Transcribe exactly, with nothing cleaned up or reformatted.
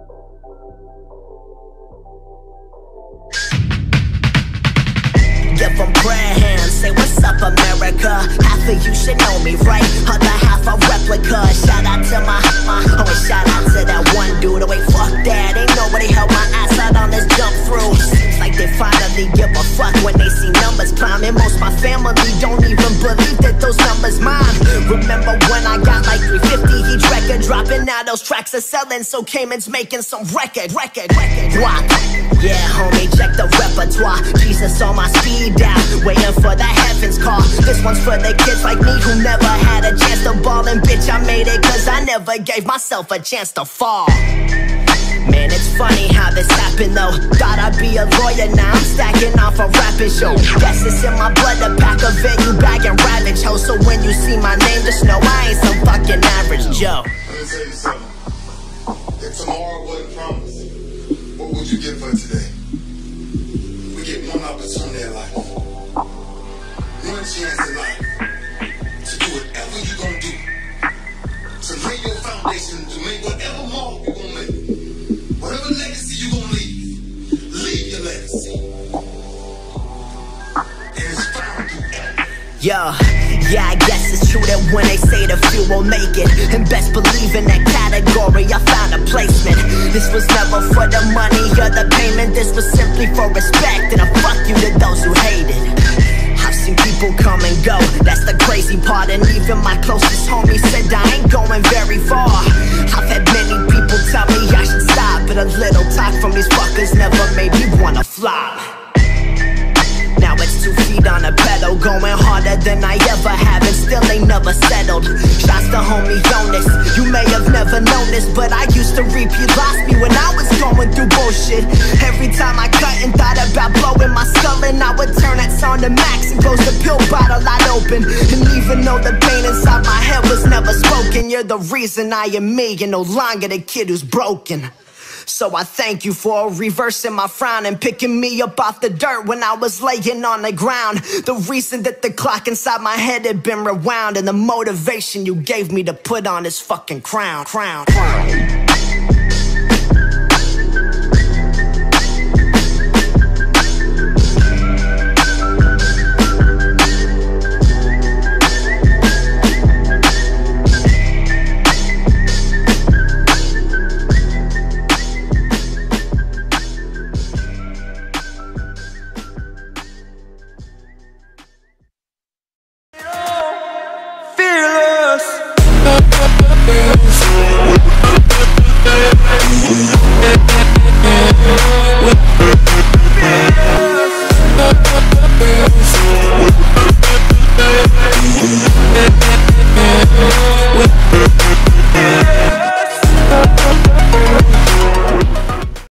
Give them prayer hands, say what's up America. Half of you should know me, right? Other half a replica. Shout out to my, my, oh and shout out to that one dude. Oh wait, fuck that, ain't nobody held my ass out on this jump through. Seems like they finally give a fuck when they see numbers climbing. Most my family don't even believe that those numbers mine. Remember when I got like three fifty each record dropping? Now those tracks are selling, so Cayman's making some record, record, record. What? Yeah, homie, check the repertoire. Jesus on my speed down, waiting for the heavens call. This one's for the kids like me who never had a chance to ball. And bitch, I made it cause I never gave myself a chance to fall. Man, it's funny how this happened though. Thought I'd be a lawyer, now I'm stacking off a rapping show. Guess it's in my blood to pack a venue bag and ravage ho. So when you see my name, just know I ain't some fucking average Joe. Let me tell you something. If tomorrow wasn't promised, what would you get for today? We get one opportunity in life, one chance in life to do whatever you gonna do, to lay your foundation, to make whatever mark you gonna make, whatever legacy you gonna leave, leave your legacy. And it's found through effort. Yeah, yeah, I guess it's true that when they say the few will make it, and best believe in that category, I found a placement. This was never for the money or the payment, this was simply for respect, and a fuck you to those who hate it. I've seen people come and go, that's the crazy part, and even my closest homie said I ain't going very far. I've had many people tell me I should stop, but a little talk from these fuckers never made me wanna flop. Now it's two feet on a pedal, going harder than I ever have, and still ain't never settled. Shots to homie Jonas, you may have never known this, but I used to reap, you lost me when I was going through bullshit. Every time I cut and thought about blowing my skull, and I would turn that sound to max and close the pill bottle I'd open. And even though the pain inside my head was never spoken, you're the reason I am me, and no longer the kid who's broken. So I thank you for reversing my frown and picking me up off the dirt when I was laying on the ground. The reason that the clock inside my head had been rewound, and the motivation you gave me to put on this fucking crown, crown, crown. We'll be right back.